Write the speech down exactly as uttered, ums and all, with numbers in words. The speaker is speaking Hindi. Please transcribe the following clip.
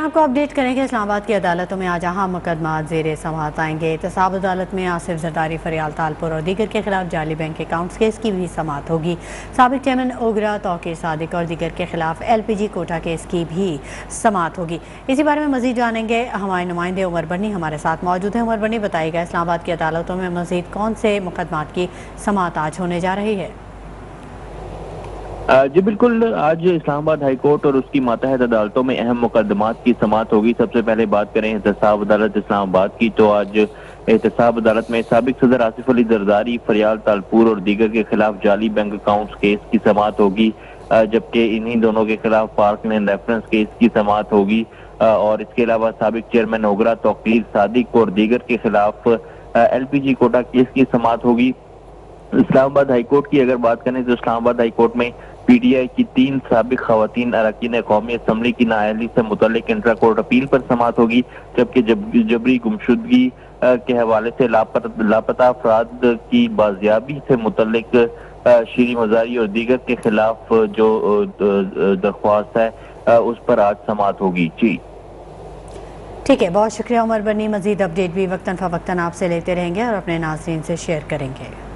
आपको अपडेट करेंगे। इस्लामाबाद की अदालतों में आज अहम मुकदमा ज़ेर समाअत आएंगे। एहतसाब अदालत में आसिफ जरदारी, फरियाल तालपुर और दीगर के खिलाफ जाली बैंक अकाउंट्स केस की भी समाअत होगी। साबिक चेयरमैन ओगरा, तौकीर सादिक और दीगर के खिलाफ L P G quota case की भी समाअत होगी। इसी बारे में मजीद जानेंगे। हमारे नुमाइंदे उमर बनी हमारे साथ मौजूद है। उमर बनी, बताइएगा इस्लामाबाद की अदालतों में मजीद कौन से मुकदमात की समाअत आज होने जा रही है? जी बिल्कुल, आज इस्लामाबाद हाई कोर्ट और उसकी मातहत अदालतों में अहम मुकदमात की समाअत होगी। सबसे पहले बात करें एहतसाब अदालत इस्लामाबाद की, तो आज एहतसाब अदालत में साबिक सदर आसिफ अली जरदारी, फरियाल तालपुर और दीगर के खिलाफ जाली बैंक अकाउंट्स केस की समाअत होगी, जबकि इन्हीं दोनों के खिलाफ पार्क लैंड रेफरेंस केस की समाअत होगी। और इसके अलावा साबिक चेयरमैन ओगरा, तौकीर सादिक और दीगर के खिलाफ L P G quota case की समाअत होगी। इस्लामाबाद हाईकोर्ट की अगर बात करें तो इस्लामाबाद हाईकोर्ट में पी टी आई की तीन साबिक खवातीन अरकान कौमी असम्बली की नाअहली से मुतल्लिक इंट्रा कोर्ट अपील पर समाअत होगी, जबकि जब, जबरी गुमशुदगी के हवाले से लापता लापता अफराद की बाजियाबी से मुतल्लिक शीरी मजारी और दीगर के खिलाफ जो दरख्वास्त है उस पर आज समाअत होगी। जी ठीक है, बहुत शुक्रिया उमर बनी। मजीद अपडेट भी वक्तन फवक्तन आपसे लेते रहेंगे और अपने नाज़रीन से शेयर करेंगे।